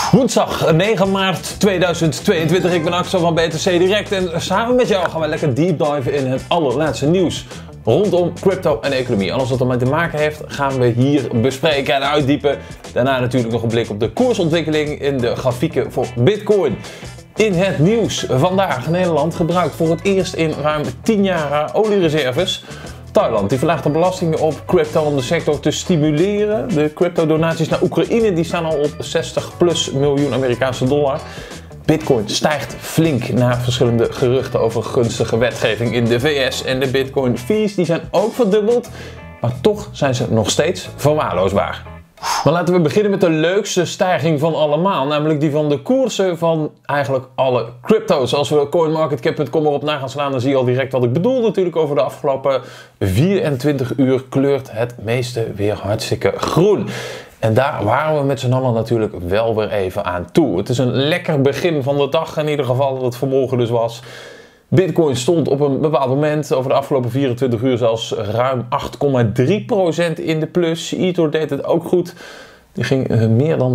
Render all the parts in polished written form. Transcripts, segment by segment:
Woensdag 9 maart 2022, ik ben Axel van BTC Direct en samen met jou gaan we lekker deep dive in het allerlaatste nieuws rondom crypto en economie. Alles wat ermee te maken heeft gaan we hier bespreken en uitdiepen. Daarna natuurlijk nog een blik op de koersontwikkeling in de grafieken voor Bitcoin. In het nieuws vandaag: Nederland gebruikt voor het eerst in ruim 10 jaar oliereserves. Thailand die verlaagt de belastingen op crypto om de sector te stimuleren. De crypto-donaties naar Oekraïne die staan al op 60 plus miljoen Amerikaanse dollar. Bitcoin stijgt flink na verschillende geruchten over gunstige wetgeving in de VS. En de Bitcoin fees die zijn ook verdubbeld, maar toch zijn ze nog steeds verwaarloosbaar. Maar laten we beginnen met de leukste stijging van allemaal, namelijk die van de koersen van eigenlijk alle crypto's. Als we CoinMarketCap.com erop na gaan slaan, dan zie je al direct wat ik bedoel. Natuurlijk over de afgelopen 24 uur kleurt het meeste weer hartstikke groen. En daar waren we met z'n allen natuurlijk wel weer even aan toe. Het is een lekker begin van de dag in ieder geval dat het vanmorgen dus was. Bitcoin stond op een bepaald moment over de afgelopen 24 uur zelfs ruim 8,3% in de plus. Ether deed het ook goed. Die ging meer dan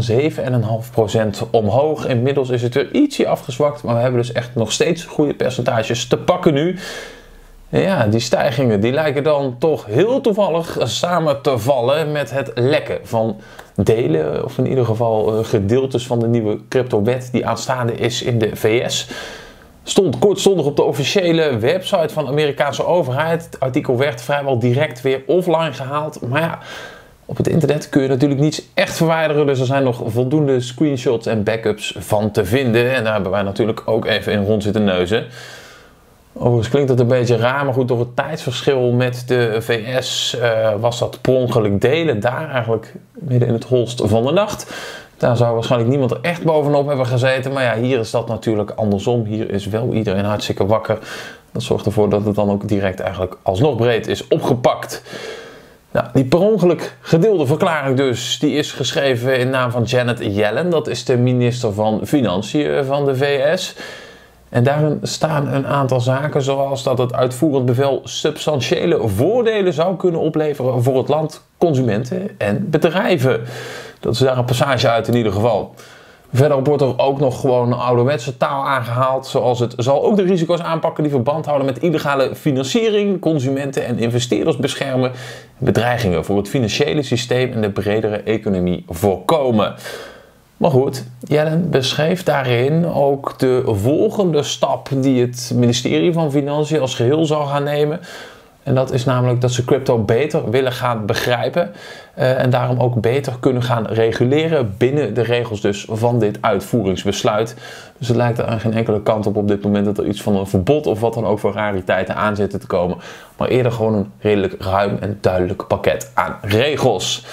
7,5% omhoog. Inmiddels is het weer ietsje afgezwakt, maar we hebben dus echt nog steeds goede percentages te pakken nu. En ja, die stijgingen die lijken dan toch heel toevallig samen te vallen met het lekken van delen, of in ieder geval gedeeltes van de nieuwe cryptowet die aanstaande is in de VS. Stond kortstondig op de officiële website van de Amerikaanse overheid. Het artikel werd vrijwel direct weer offline gehaald. Maar ja, op het internet kun je natuurlijk niets echt verwijderen. Dus er zijn nog voldoende screenshots en backups van te vinden. En daar hebben wij natuurlijk ook even in rond zitten neuzen. Overigens klinkt het een beetje raar, maar goed, door het tijdsverschil met de VS was dat per ongeluk delen. Daar eigenlijk midden in het holst van de nacht. Daar zou waarschijnlijk niemand er echt bovenop hebben gezeten. Maar ja, hier is dat natuurlijk andersom. Hier is wel iedereen hartstikke wakker. Dat zorgt ervoor dat het dan ook direct eigenlijk alsnog breed is opgepakt. Nou, die per ongeluk gedeelde verklaring dus, die is geschreven in naam van Janet Yellen. Dat is de minister van Financiën van de VS. En daarin staan een aantal zaken zoals dat het uitvoerend bevel substantiële voordelen zou kunnen opleveren voor het land, consumenten en bedrijven. Dat is daar een passage uit in ieder geval. Verder wordt er ook nog gewoon ouderwetse taal aangehaald, zoals het zal ook de risico's aanpakken die verband houden met illegale financiering, consumenten en investeerders beschermen, bedreigingen voor het financiële systeem en de bredere economie voorkomen. Maar goed, Yellen beschreef daarin ook de volgende stap die het ministerie van Financiën als geheel zal gaan nemen. En dat is namelijk dat ze crypto beter willen gaan begrijpen en daarom ook beter kunnen gaan reguleren binnen de regels dus van dit uitvoeringsbesluit. Dus het lijkt er aan geen enkele kant op dit moment dat er iets van een verbod of wat dan ook voor rariteiten aan zitten te komen. Maar eerder gewoon een redelijk ruim en duidelijk pakket aan regels.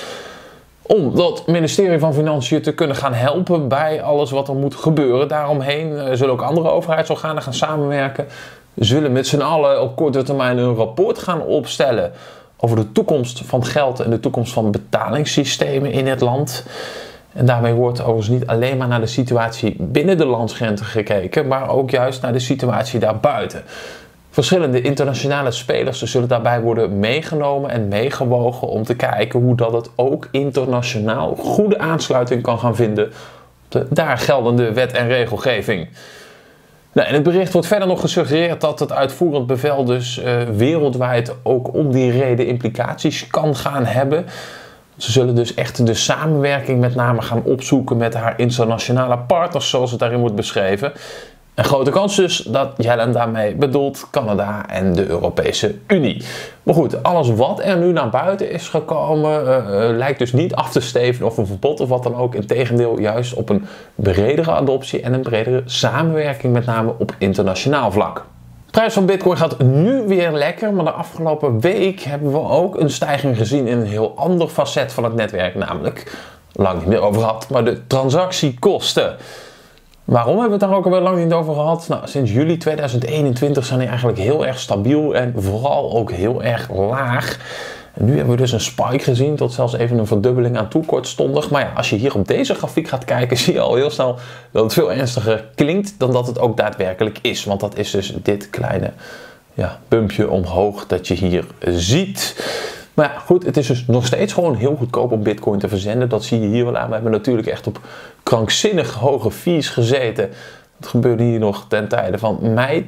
Om dat ministerie van Financiën te kunnen gaan helpen bij alles wat er moet gebeuren. Daaromheen zullen ook andere overheidsorganen gaan samenwerken. Zullen met z'n allen op korte termijn een rapport gaan opstellen over de toekomst van geld en de toekomst van betalingssystemen in het land. En daarmee wordt overigens niet alleen maar naar de situatie binnen de landsgrenzen gekeken, maar ook juist naar de situatie daarbuiten. Verschillende internationale spelers zullen daarbij worden meegenomen en meegewogen om te kijken hoe dat het ook internationaal goede aansluiting kan gaan vinden op de daar geldende wet en regelgeving. Nou, in het bericht wordt verder nog gesuggereerd dat het uitvoerend bevel dus wereldwijd ook om die reden implicaties kan gaan hebben. Ze zullen dus echt de samenwerking met name gaan opzoeken met haar internationale partners zoals het daarin wordt beschreven. Een grote kans dus dat Yellen daarmee bedoelt Canada en de Europese Unie. Maar goed, alles wat er nu naar buiten is gekomen lijkt dus niet af te steven of een verbod of wat dan ook. Integendeel juist op een bredere adoptie en een bredere samenwerking met name op internationaal vlak. De prijs van Bitcoin gaat nu weer lekker, maar de afgelopen week hebben we ook een stijging gezien in een heel ander facet van het netwerk. Namelijk, lang niet meer over gehad, maar de transactiekosten. Waarom hebben we het daar ook alweer lang niet over gehad? Nou, sinds juli 2021 zijn die eigenlijk heel erg stabiel en vooral ook heel erg laag. En nu hebben we dus een spike gezien, tot zelfs even een verdubbeling aan toe kortstondig. Maar ja, als je hier op deze grafiek gaat kijken, zie je al heel snel dat het veel ernstiger klinkt dan dat het ook daadwerkelijk is. Want dat is dus dit kleine bumpje omhoog dat je hier ziet. Maar ja, goed, het is dus nog steeds gewoon heel goedkoop om bitcoin te verzenden. Dat zie je hier wel aan. We hebben natuurlijk echt op krankzinnig hoge fees gezeten. Dat gebeurde hier nog ten tijde van mei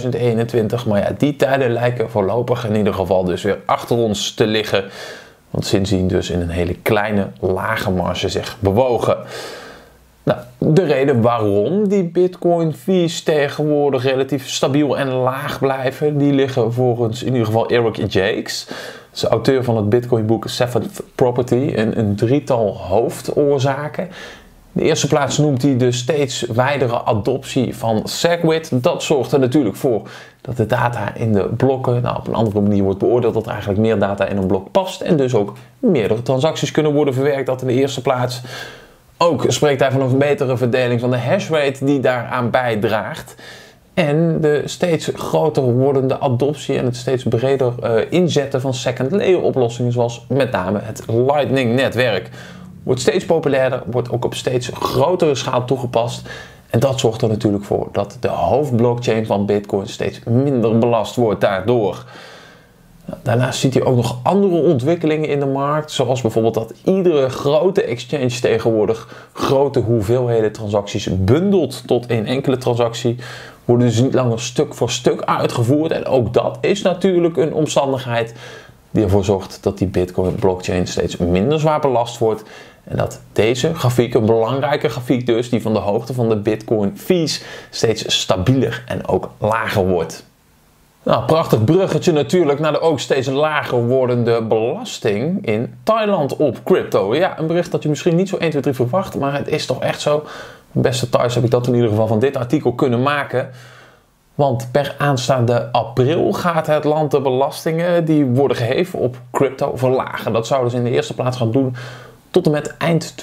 2021. Maar ja, die tijden lijken voorlopig in ieder geval dus weer achter ons te liggen. Want sindsdien dus in een hele kleine, lage marge zich bewogen. Nou, de reden waarom die bitcoin fees tegenwoordig relatief stabiel en laag blijven, die liggen volgens in ieder geval Eric Jakes, de auteur van het bitcoin boek Seventh Property, in een drietal hoofdoorzaken. In de eerste plaats noemt hij de steeds wijdere adoptie van SegWit. Dat zorgt er natuurlijk voor dat de data in de blokken op een andere manier wordt beoordeeld, dat er eigenlijk meer data in een blok past en dus ook meerdere transacties kunnen worden verwerkt. Dat in de eerste plaats. Ook spreekt hij van een betere verdeling van de hashrate die daaraan bijdraagt. En de steeds groter wordende adoptie en het steeds breder inzetten van second layer oplossingen, zoals met name het Lightning netwerk. Wordt steeds populairder, wordt ook op steeds grotere schaal toegepast. En dat zorgt er natuurlijk voor dat de hoofdblockchain van Bitcoin steeds minder belast wordt daardoor. Daarnaast ziet hij ook nog andere ontwikkelingen in de markt, zoals bijvoorbeeld dat iedere grote exchange tegenwoordig grote hoeveelheden transacties bundelt tot één enkele transactie. Worden dus niet langer stuk voor stuk uitgevoerd. En ook dat is natuurlijk een omstandigheid die ervoor zorgt dat die Bitcoin blockchain steeds minder zwaar belast wordt. En dat deze grafiek, een belangrijke grafiek dus, die van de hoogte van de Bitcoin fees, steeds stabieler en ook lager wordt. Nou, prachtig bruggetje natuurlijk naar de ook steeds lager wordende belasting in Thailand op crypto. Ja, een bericht dat je misschien niet zo 1, 2, 3 verwacht, maar het is toch echt zo. Beste Thais heb ik dat in ieder geval van dit artikel kunnen maken. Want per aanstaande april gaat het land de belastingen die worden geheven op crypto verlagen. Dat zouden ze in de eerste plaats gaan doen tot en met eind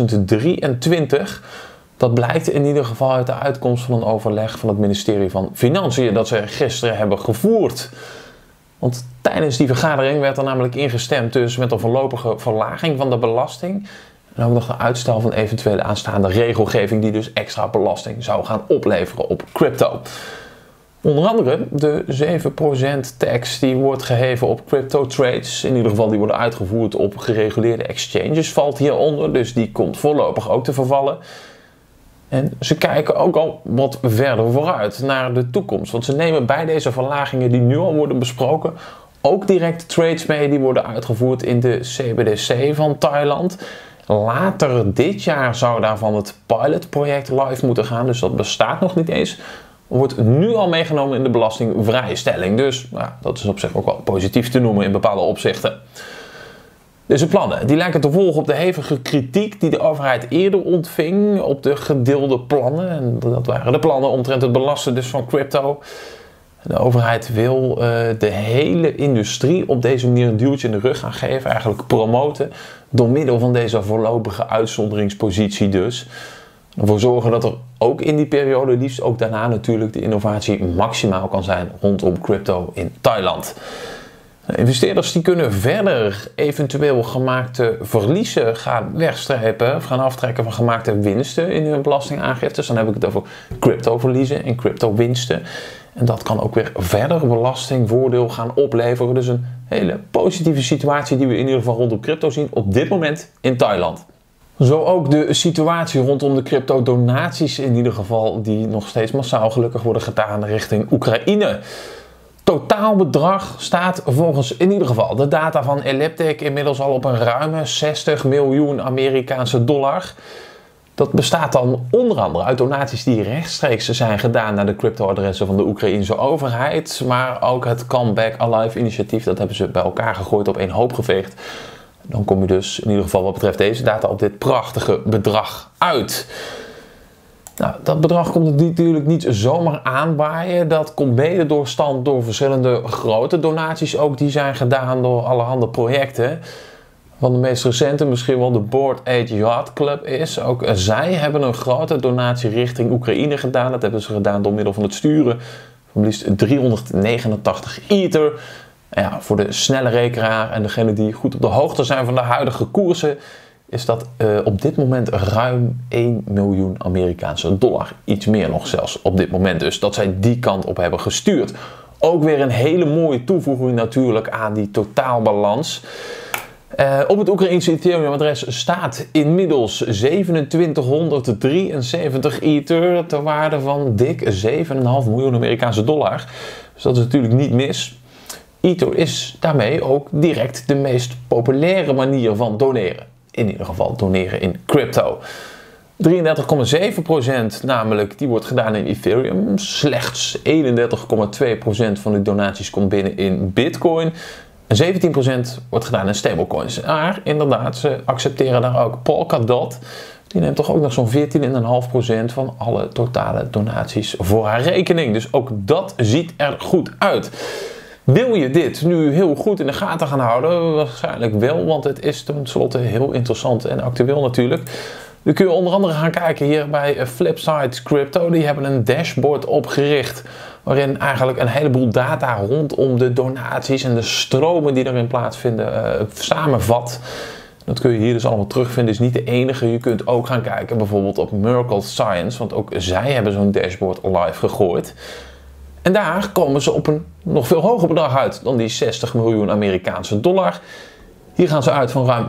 2023. Dat blijkt in ieder geval uit de uitkomst van een overleg van het ministerie van Financiën dat ze gisteren hebben gevoerd. Want tijdens die vergadering werd er namelijk ingestemd dus met een voorlopige verlaging van de belasting. En ook nog de uitstel van eventuele aanstaande regelgeving die dus extra belasting zou gaan opleveren op crypto. Onder andere de 7% tax die wordt geheven op crypto trades. In ieder geval die worden uitgevoerd op gereguleerde exchanges valt hieronder. Dus die komt voorlopig ook te vervallen. En ze kijken ook al wat verder vooruit naar de toekomst. Want ze nemen bij deze verlagingen die nu al worden besproken ook direct trades mee die worden uitgevoerd in de CBDC van Thailand. Later dit jaar zou daarvan het pilotproject live moeten gaan. Dus dat bestaat nog niet eens. Wordt nu al meegenomen in de belastingvrijstelling. Dus nou, dat is op zich ook wel positief te noemen in bepaalde opzichten. Deze plannen die lijken te volgen op de hevige kritiek die de overheid eerder ontving op de gedeelde plannen. En dat waren de plannen omtrent het belasten dus van crypto. De overheid wil de hele industrie op deze manier een duwtje in de rug gaan geven. Eigenlijk promoten door middel van deze voorlopige uitzonderingspositie dus. Ervoor zorgen dat er ook in die periode, liefst ook daarna natuurlijk, de innovatie maximaal kan zijn rondom crypto in Thailand. Investeerders die kunnen verder eventueel gemaakte verliezen gaan wegstrepen of gaan aftrekken van gemaakte winsten in hun belastingaangifte. Dus dan heb ik het over cryptoverliezen en cryptowinsten. En dat kan ook weer verder belastingvoordeel gaan opleveren. Dus een hele positieve situatie die we in ieder geval rondom crypto zien op dit moment in Thailand. Zo ook de situatie rondom de crypto-donaties in ieder geval, die nog steeds massaal gelukkig worden gedaan richting Oekraïne. Totaalbedrag staat volgens in ieder geval de data van Elliptic inmiddels al op een ruime 60 miljoen Amerikaanse dollar. Dat bestaat dan onder andere uit donaties die rechtstreeks zijn gedaan naar de crypto-adressen van de Oekraïnse overheid. Maar ook het Come Back Alive initiatief, dat hebben ze bij elkaar gegooid, op één hoop geveegd. Dan kom je dus in ieder geval wat betreft deze data op dit prachtige bedrag uit. Nou, dat bedrag komt het natuurlijk niet zomaar aanwaaien. Dat komt mede door stand door verschillende grote donaties ook die zijn gedaan door allerhande projecten. Van de meest recente misschien wel de Bored Ape Yacht Club is. Ook zij hebben een grote donatie richting Oekraïne gedaan. Dat hebben ze gedaan door middel van het sturen van liefst 389 Ether. Ja, voor de snelle rekenaar en degene die goed op de hoogte zijn van de huidige koersen, is dat op dit moment ruim 1 miljoen Amerikaanse dollar. Iets meer nog zelfs op dit moment dus, dat zij die kant op hebben gestuurd. ook weer een hele mooie toevoeging natuurlijk aan die totaalbalans. Op het Oekraïense Ethereum-adres staat inmiddels 2773 Ether ter waarde van dik 7,5 miljoen Amerikaanse dollar. Dus dat is natuurlijk niet mis. Ether is daarmee ook direct de meest populaire manier van doneren. In ieder geval doneren in crypto. 33,7% namelijk, die wordt gedaan in Ethereum. Slechts 31,2% van de donaties komt binnen in Bitcoin. En 17% wordt gedaan in stablecoins. Maar inderdaad, ze accepteren daar ook Polkadot. Die neemt toch ook nog zo'n 14,5% van alle totale donaties voor haar rekening. Dus ook dat ziet er goed uit. Wil je dit nu heel goed in de gaten gaan houden? Waarschijnlijk wel, want het is tenslotte heel interessant en actueel natuurlijk. Dan kun je onder andere gaan kijken hier bij Flipside Crypto. Die hebben een dashboard opgericht waarin eigenlijk een heleboel data rondom de donaties en de stromen die erin plaatsvinden samenvat. Dat kun je hier dus allemaal terugvinden. Is niet de enige. Je kunt ook gaan kijken bijvoorbeeld op Merkle Science, want ook zij hebben zo'n dashboard live gegooid. En daar komen ze op een nog veel hoger bedrag uit dan die 60 miljoen Amerikaanse dollar. Hier gaan ze uit van ruim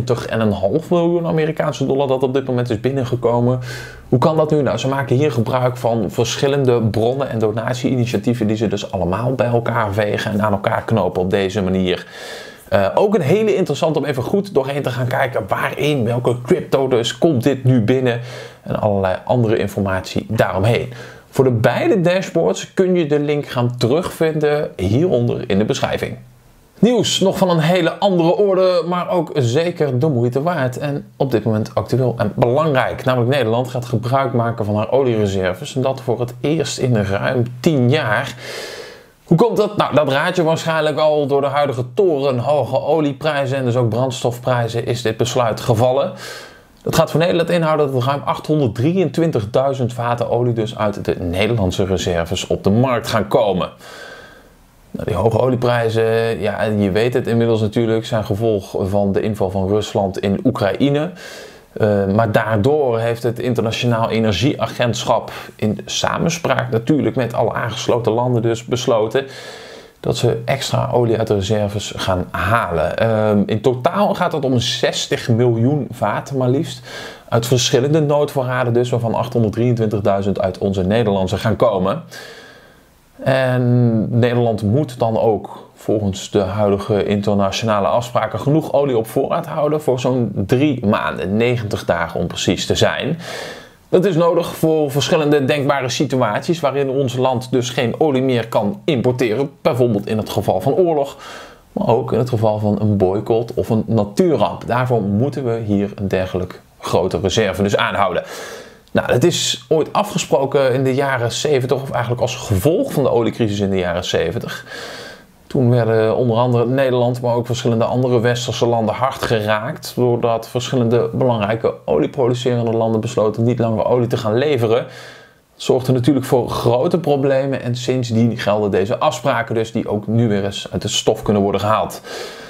90,5 miljoen Amerikaanse dollar dat op dit moment is binnengekomen. Hoe kan dat nu? Nou, ze maken hier gebruik van verschillende bronnen en donatie-initiatieven die ze dus allemaal bij elkaar vegen en aan elkaar knopen op deze manier. Ook een hele interessant om even goed doorheen te gaan kijken waarin, welke crypto dus komt dit nu binnen en allerlei andere informatie daaromheen. Voor de beide dashboards kun je de link gaan terugvinden hieronder in de beschrijving. Nieuws nog van een hele andere orde, maar ook zeker de moeite waard. En op dit moment actueel en belangrijk. Namelijk Nederland gaat gebruik maken van haar oliereserves. En dat voor het eerst in ruim 10 jaar. Hoe komt dat? Nou, dat raad je waarschijnlijk al. Door de huidige torenhoge olieprijzen en dus ook brandstofprijzen is dit besluit gevallen. Dat gaat voor Nederland inhouden dat er ruim 823.000 vaten olie dus uit de Nederlandse reserves op de markt gaan komen. Nou, die hoge olieprijzen, ja, je weet het inmiddels natuurlijk, zijn gevolg van de inval van Rusland in Oekraïne. Maar daardoor heeft het Internationaal Energieagentschap in samenspraak natuurlijk met alle aangesloten landen dus besloten dat ze extra olie uit de reserves gaan halen. In totaal gaat het om 60 miljoen vaten maar liefst. Uit verschillende noodvoorraden dus, waarvan 823.000 uit onze Nederlandse gaan komen. En Nederland moet dan ook volgens de huidige internationale afspraken genoeg olie op voorraad houden voor zo'n 3 maanden, 90 dagen om precies te zijn. Dat is nodig voor verschillende denkbare situaties waarin ons land dus geen olie meer kan importeren. Bijvoorbeeld in het geval van oorlog, maar ook in het geval van een boycott of een natuurramp. Daarvoor moeten we hier een dergelijk grote reserve dus aanhouden. Nou, het is ooit afgesproken in de jaren 70, of eigenlijk als gevolg van de oliecrisis in de jaren 70. Toen werden onder andere Nederland, maar ook verschillende andere westerse landen hard geraakt. Doordat verschillende belangrijke olieproducerende landen besloten niet langer olie te gaan leveren. Dat zorgde natuurlijk voor grote problemen en sindsdien gelden deze afspraken dus die ook nu weer eens uit de stof kunnen worden gehaald.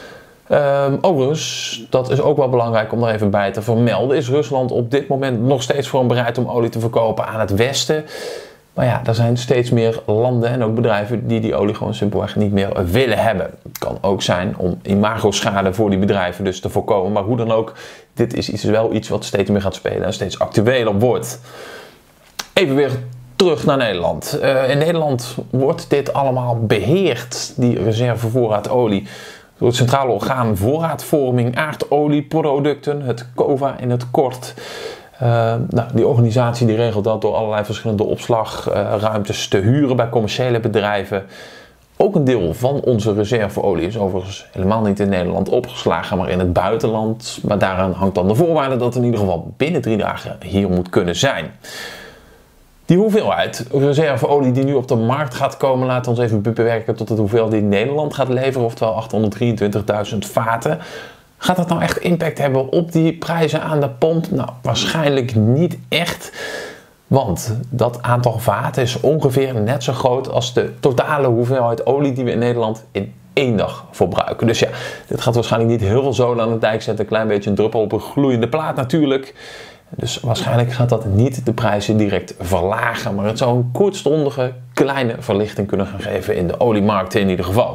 Overigens, dat is ook wel belangrijk om er even bij te vermelden, is Rusland op dit moment nog steeds voor bereid om olie te verkopen aan het Westen. Maar ja, er zijn steeds meer landen en ook bedrijven die die olie gewoon simpelweg niet meer willen hebben. Het kan ook zijn om imagoschade voor die bedrijven dus te voorkomen. Maar hoe dan ook, dit is wel iets wat steeds meer gaat spelen en steeds actueler wordt. Even weer terug naar Nederland. In Nederland wordt dit allemaal beheerd, die reservevoorraad olie, door het Centrale Orgaan Voorraadvorming Aardolieproducten, het COVA in het kort. Die organisatie die regelt dat door allerlei verschillende opslagruimtes te huren bij commerciële bedrijven. Ook een deel van onze reserveolie is overigens helemaal niet in Nederland opgeslagen, maar in het buitenland. Maar daaraan hangt dan de voorwaarde dat het in ieder geval binnen 3 dagen hier moet kunnen zijn. Die hoeveelheid reserveolie die nu op de markt gaat komen, laten we ons even beperken tot het hoeveel die Nederland gaat leveren, oftewel 823.000 vaten. Gaat dat nou echt impact hebben op die prijzen aan de pomp? Nou, waarschijnlijk niet echt. Want dat aantal vaten is ongeveer net zo groot als de totale hoeveelheid olie die we in Nederland in 1 dag verbruiken. Dus ja, dit gaat waarschijnlijk niet heel veel zoden aan de dijk zetten. Een klein beetje een druppel op een gloeiende plaat natuurlijk. Dus waarschijnlijk gaat dat niet de prijzen direct verlagen, maar het zou een kortstondige kleine verlichting kunnen gaan geven in de oliemarkten in ieder geval.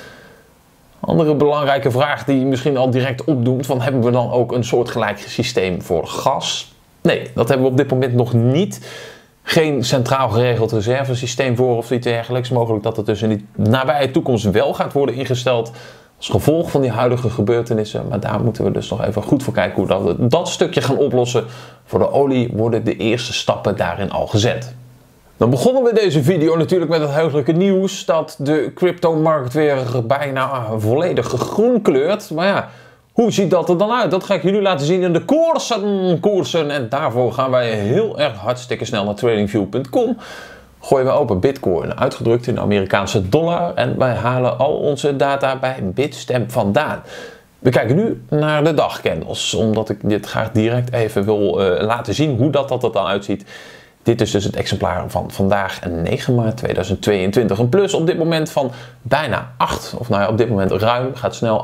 Andere belangrijke vraag die je misschien al direct opdoemt, van hebben we dan ook een soortgelijk systeem voor gas? Nee, dat hebben we op dit moment nog niet. Geen centraal geregeld reservesysteem voor of iets dergelijks. Mogelijk dat het dus in de nabije toekomst wel gaat worden ingesteld als gevolg van die huidige gebeurtenissen. Maar daar moeten we dus nog even goed voor kijken hoe we dat stukje gaan oplossen. Voor de olie worden de eerste stappen daarin al gezet. Dan begonnen we deze video natuurlijk met het heugelijke nieuws dat de cryptomarkt weer bijna volledig groen kleurt. Maar ja, hoe ziet dat er dan uit? Dat ga ik jullie laten zien in de koersen. En daarvoor gaan wij heel erg hartstikke snel naar tradingview.com. Gooien we open Bitcoin, uitgedrukt in de Amerikaanse dollar. En wij halen al onze data bij Bitstamp vandaan. We kijken nu naar de dagcandles, omdat ik dit graag direct even wil laten zien hoe dat er dan uitziet. Dit is dus het exemplaar van vandaag, 9 maart 2022. Een plus op dit moment van bijna 8, of nou ja, op dit moment ruim, gaat snel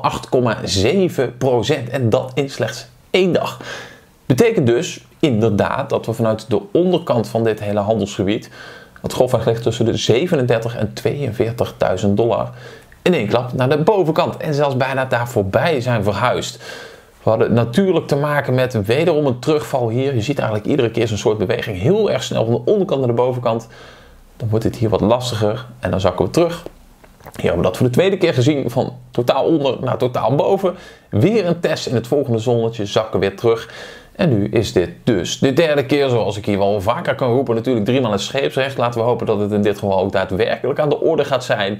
8,7%. En dat in slechts 1 dag. Betekent dus inderdaad dat we vanuit de onderkant van dit hele handelsgebied, dat grofweg ligt tussen de $37.000 en $42.000, in één klap naar de bovenkant. En zelfs bijna daar voorbij zijn verhuisd. We hadden natuurlijk te maken met wederom een terugval hier. Je ziet eigenlijk iedere keer zo'n soort beweging heel erg snel van de onderkant naar de bovenkant. Dan wordt het hier wat lastiger en dan zakken we terug. Hier hebben we dat voor de tweede keer gezien, van totaal onder naar totaal boven. Weer een test in het volgende zonnetje, zakken weer terug. En nu is dit dus de derde keer, zoals ik hier wel vaker kan roepen, natuurlijk 3 maal een scheepsrecht. Laten we hopen dat het in dit geval ook daadwerkelijk aan de orde gaat zijn.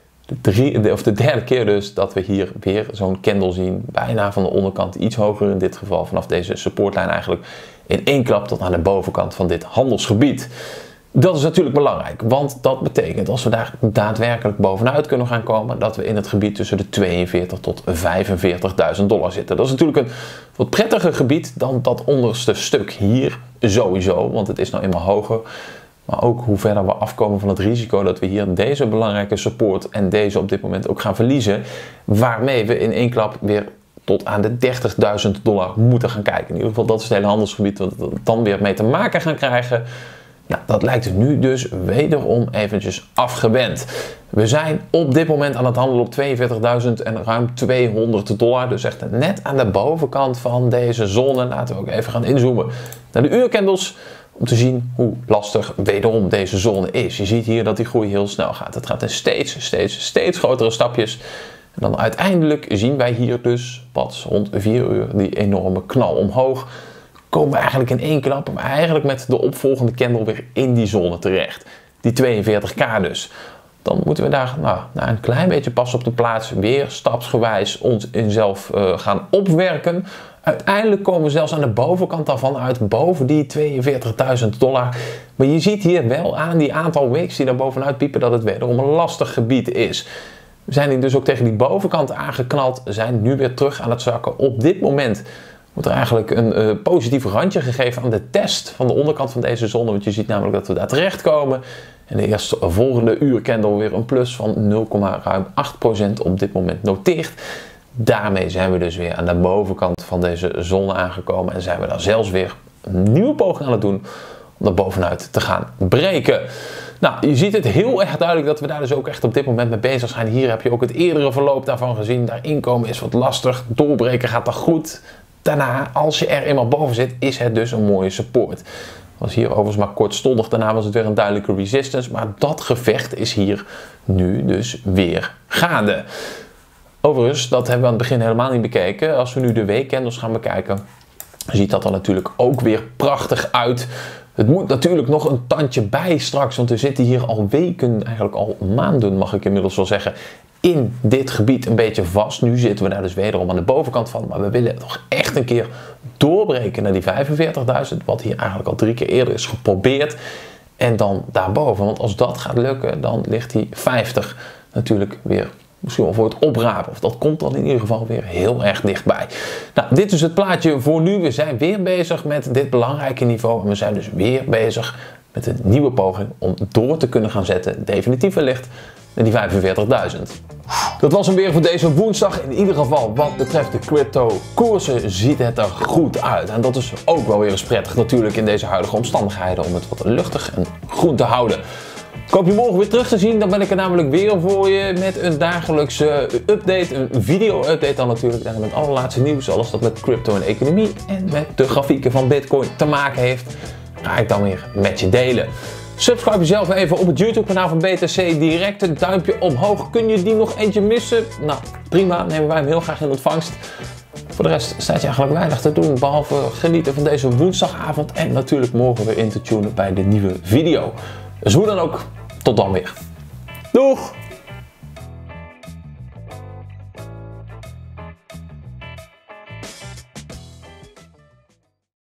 De derde keer dus dat we hier weer zo'n candle zien, bijna van de onderkant, iets hoger in dit geval, vanaf deze supportlijn eigenlijk, in één klap tot aan de bovenkant van dit handelsgebied. Dat is natuurlijk belangrijk, want dat betekent als we daar daadwerkelijk bovenuit kunnen gaan komen, dat we in het gebied tussen de $42.000 tot $45.000 zitten. Dat is natuurlijk een wat prettiger gebied dan dat onderste stuk hier sowieso, want het is nou eenmaal hoger. Maar ook hoe verder we afkomen van het risico dat we hier deze belangrijke support en deze op dit moment ook gaan verliezen. Waarmee we in één klap weer tot aan de $30.000 moeten gaan kijken. In ieder geval dat is het hele handelsgebied wat we dan weer mee te maken gaan krijgen. Nou, dat lijkt nu dus wederom eventjes afgewend. We zijn op dit moment aan het handelen op $42.000 en ruim $200. Dus echt net aan de bovenkant van deze zone. Laten we ook even gaan inzoomen naar de uurcandles. Om te zien hoe lastig wederom deze zone is. Je ziet hier dat die groei heel snel gaat. Het gaat in steeds grotere stapjes. En dan uiteindelijk zien wij hier dus pas rond 4 uur die enorme knal omhoog. Komen we eigenlijk in één klap, maar eigenlijk met de opvolgende candle weer in die zone terecht. Die 42k dus. Dan moeten we daar na een klein beetje pas op de plaats weer stapsgewijs ons in zelf gaan opwerken. Uiteindelijk komen we zelfs aan de bovenkant daarvan uit, boven die $42.000. Maar je ziet hier wel aan die aantal wicks die daar bovenuit piepen dat het wederom een lastig gebied is. We zijn hier dus ook tegen die bovenkant aangeknald, zijn nu weer terug aan het zakken. Op dit moment wordt er eigenlijk een positief randje gegeven aan de test van de onderkant van deze zone. Want je ziet namelijk dat we daar terechtkomen. En de eerste volgende uurcandle weer een plus van 0,8% op dit moment noteert. Daarmee zijn we dus weer aan de bovenkant van deze zone aangekomen. En zijn we dan zelfs weer een nieuwe poging aan het doen om er bovenuit te gaan breken. Nou, je ziet het heel erg duidelijk dat we daar dus ook echt op dit moment mee bezig zijn. Hier heb je ook het eerdere verloop daarvan gezien. Daar inkomen is wat lastig. Doorbreken gaat dan goed. Daarna, als je er eenmaal boven zit, is het dus een mooie support. Was hier overigens maar kortstondig. Daarna was het weer een duidelijke resistance. Maar dat gevecht is hier nu dus weer gaande. Overigens, dat hebben we aan het begin helemaal niet bekeken. Als we nu de weekcandles gaan bekijken, ziet dat er natuurlijk ook weer prachtig uit. Het moet natuurlijk nog een tandje bij straks, want we zitten hier al weken, eigenlijk al maanden mag ik inmiddels wel zeggen, in dit gebied een beetje vast. Nu zitten we daar dus wederom aan de bovenkant van, maar we willen toch echt een keer doorbreken naar die 45.000, wat hier eigenlijk al 3 keer eerder is geprobeerd. En dan daarboven, want als dat gaat lukken, dan ligt die 50 natuurlijk weer misschien wel voor het oprapen. Of dat komt dan in ieder geval weer heel erg dichtbij. Nou, dit is het plaatje voor nu. We zijn weer bezig met dit belangrijke niveau. En we zijn dus weer bezig met een nieuwe poging om door te kunnen gaan zetten. Definitief wellicht naar die 45.000. Dat was hem weer voor deze woensdag. In ieder geval wat betreft de crypto koersen ziet het er goed uit. En dat is ook wel weer eens prettig natuurlijk in deze huidige omstandigheden om het wat luchtig en groen te houden. Ik hoop je morgen weer terug te zien. Dan ben ik er namelijk weer voor je met een dagelijkse update, een video-update dan natuurlijk. En met allerlaatste nieuws, alles dat met crypto en economie en met de grafieken van Bitcoin te maken heeft, ga ik dan weer met je delen. Subscribe jezelf even op het YouTube kanaal van BTC Direct. Een duimpje omhoog. Kun je die nog eentje missen? Nou, prima. Nemen wij hem heel graag in ontvangst. Voor de rest staat je eigenlijk weinig te doen. Behalve genieten van deze woensdagavond. En natuurlijk morgen weer in te tunen bij de nieuwe video. Dus hoe dan ook, tot dan weer. Doeg!